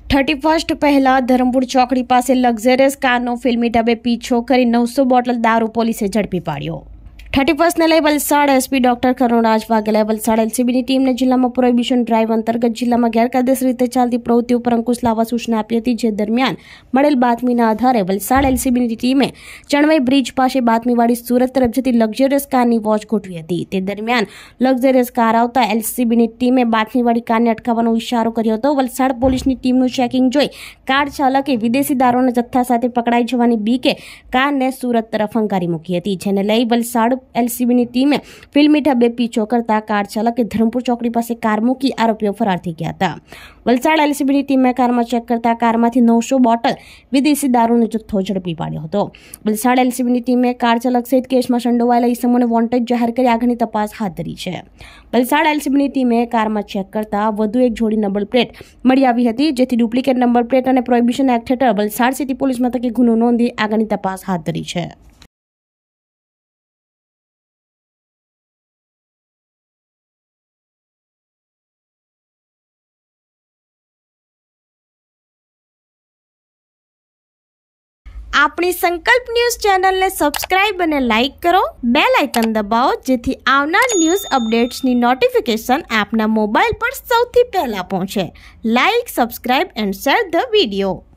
31 પહેલા ધરમપુર ચોકડી પાસે લક્ઝરિયસ કારનો ફિલ્મી ઢબે પીછો કરી 900 બોટલ દારૂ પોલીસે ઝડપી પાડ્યો। 31 ને લઈ વલસાડ એસપી ડોક્ટર કરુણરાજ વાઘેલાએ વલસાડ એલસીબીની ટીમને જિલ્લામાં પ્રોહિબિશન ડ્રાઈવ અંતર્ગત જિલ્લામાં ગેરકાયદેસર રીતે ચાલતી પ્રવૃત્તિઓ પર અંકુશ લાવવા સૂચના આપી હતી। જે દરમિયાન મળેલ બાતમીના આધારે વલસાડ એલસીબીની ટીમે ચણવાઈ બ્રિજ પાસે બાતમીવાળી સુરત તરફ જતી લક્ઝરિયસ કારની વોચ ગોઠવી હતી। તે દરમિયાન લક્ઝરિયસ કાર આવતા એલસીબીની ટીમે બાતમીવાળી કારને અટકાવવાનો ઇશારો કર્યો હતો। વલસાડ પોલીસની ટીમનું ચેકિંગ જોઈ કાર ચાલકે વિદેશી દારૂના જથ્થા સાથે પકડાઈ જવાની બીકે કારને સુરત તરફ હંકારી મૂકી હતી, જેને લઈ વલસાડ એલસીબીની ટીમે ફિલ્મી ઢબે પીછો કરતા કાર ચાલકે ધરમપુર ચોકડી પાસે કાર મૂકી આરોપીઓ ફરાર થઈ ગયા હતા। વલસાડ એલસીબીની ટીમે કારમાં ચેક કરતા કારમાંથી 900 બોટલ વિદેશી દારૂનો જથ્થો ઝડપી પાડ્યો હતો। વલસાડ એલસીબીની ટીમે કાર ચાલક સહિત કેસમાં સંડોવાયેલા ઇસમોને વોન્ટેડ જાહેર કરી આગળની તપાસ હાથ ધરી છે। વલસાડ એલસીબીની ટીમે કારમાં ચેક કરતા વધુ એક જોડી નંબર પ્લેટ મળી આવી હતી, જેથી ડુપ્લિકેટ નંબર પ્લેટ અને પ્રોહિબિશન એક્ટ હેઠળ વલસાડ સિટી પોલીસ મથકે ગુનો નોંધી આગળની તપાસ હાથ ધરી છે। આપણી સંકલ્પ ન્યૂઝ ચેનલને સબસ્ક્રાઇબ અને લાઇક કરો, બેલ આઇકન દબાવો, જેથી આવનાર ન્યૂઝ અપડેટ્સની નોટિફિકેશન આપના મોબાઈલ પર સૌથી પહેલા પહોંચે। Like, subscribe and share the video.